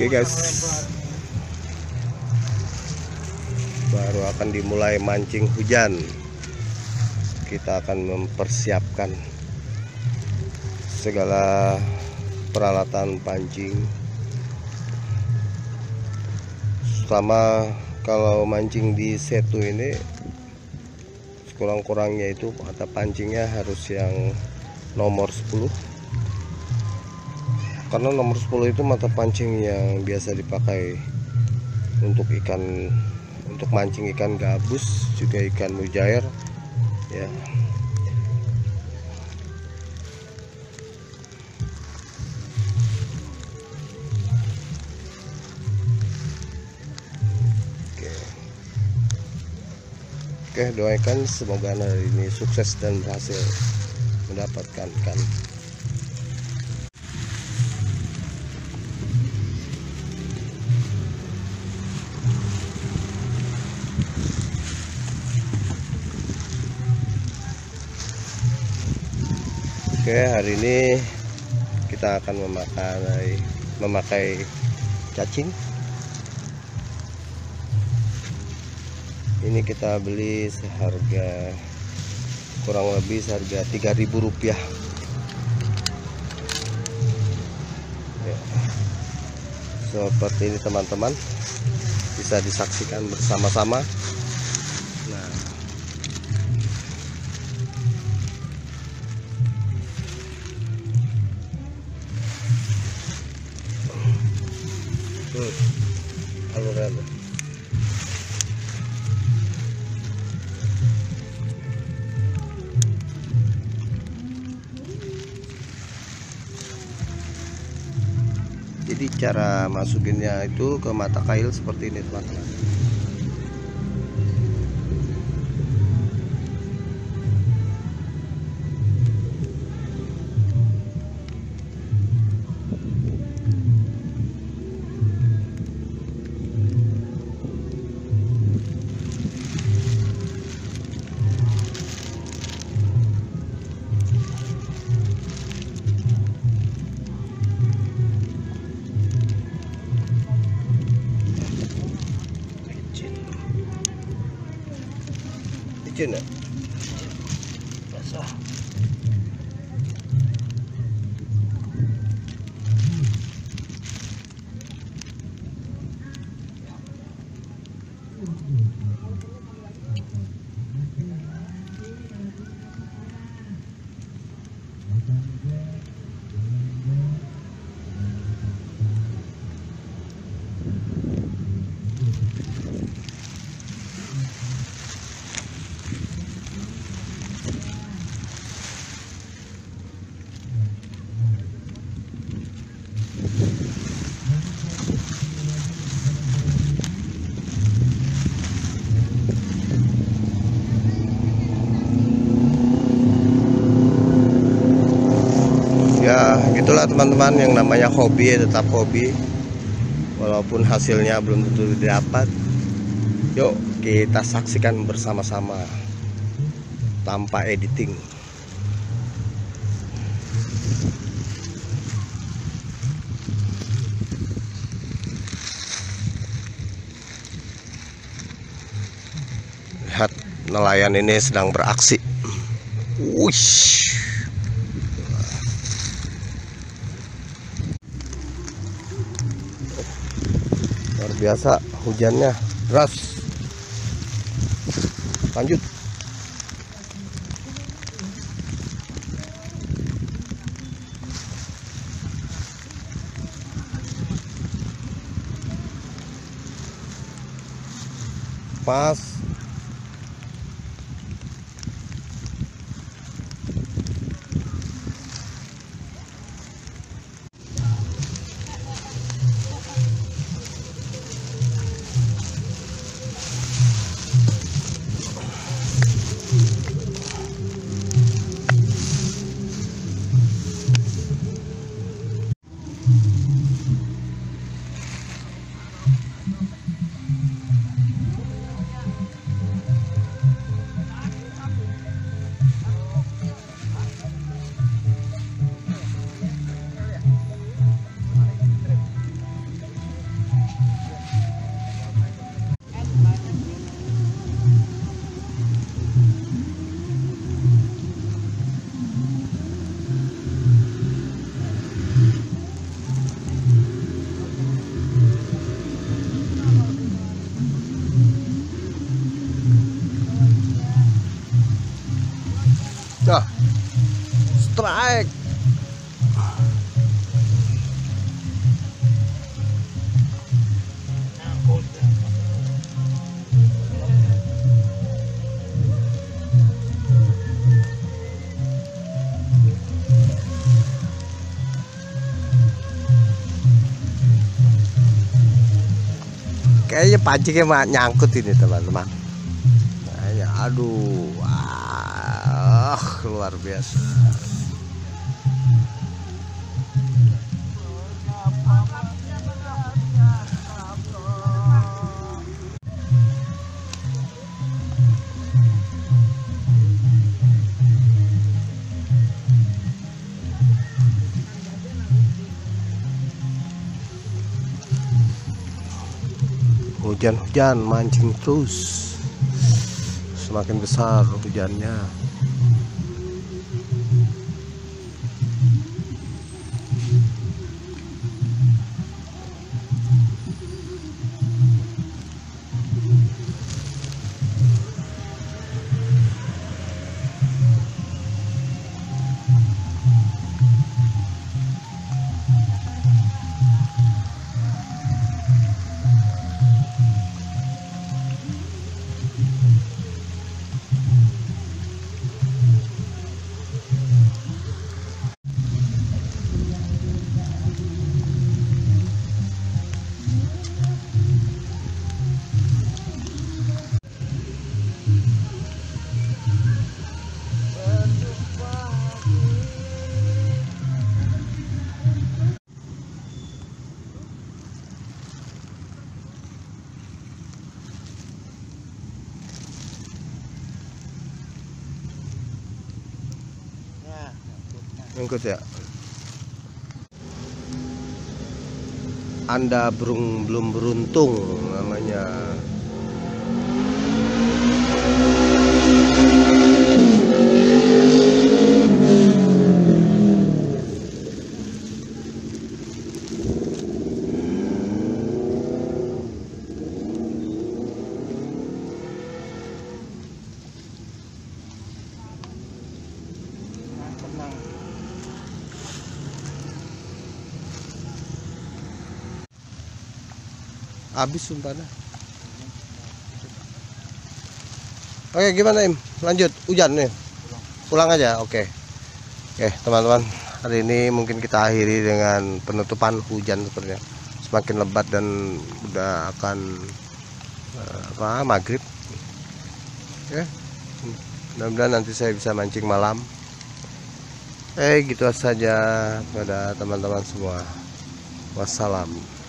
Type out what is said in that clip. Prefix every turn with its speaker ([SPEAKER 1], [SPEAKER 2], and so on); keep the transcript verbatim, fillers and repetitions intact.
[SPEAKER 1] Oke guys, baru akan dimulai mancing hujan. Kita akan mempersiapkan segala peralatan pancing. Selama kalau mancing di Setu ini kurang-kurangnya itu mata pancingnya harus yang nomor sepuluh, karena nomor sepuluh itu mata pancing yang biasa dipakai untuk ikan, untuk mancing ikan gabus, juga ikan mujair ya. Oke, doakan semoga hari ini sukses dan berhasil mendapatkan ikan. Oke, hari ini kita akan memakai memakai cacing. Ini kita beli seharga kurang lebih seharga tiga ribu rupiah ya. Seperti ini teman-teman, bisa disaksikan bersama-sama. Nah, tuh alurannya. Jadi cara masukinnya itu ke mata kail seperti ini teman-teman. Licin ya? Basah. Ya gitulah teman-teman, yang namanya hobi ya tetap hobi, walaupun hasilnya belum tentu didapat. Yuk kita saksikan bersama-sama tanpa editing. Lihat nelayan ini sedang beraksi. Wush. Luar biasa hujannya deras. Lanjut. Pas. naik. Kayaknya pancingnya mah nyangkut ini teman-teman. Kayaknya aduh, wah, luar biasa. Hujan-hujan mancing terus, semakin besar hujannya. Ngikut ya. Anda berung, belum beruntung namanya. Habis sumpahnya. Oke, gimana Im? Lanjut, hujan nih. Pulang aja, oke. Oke, teman-teman, hari ini mungkin kita akhiri dengan penutupan hujan sepertinya. Semakin lebat dan udah akan uh, apa maghrib. Oke. Mudah-mudahan nanti saya bisa mancing malam. Eh, gitu saja pada teman-teman semua. Wassalam.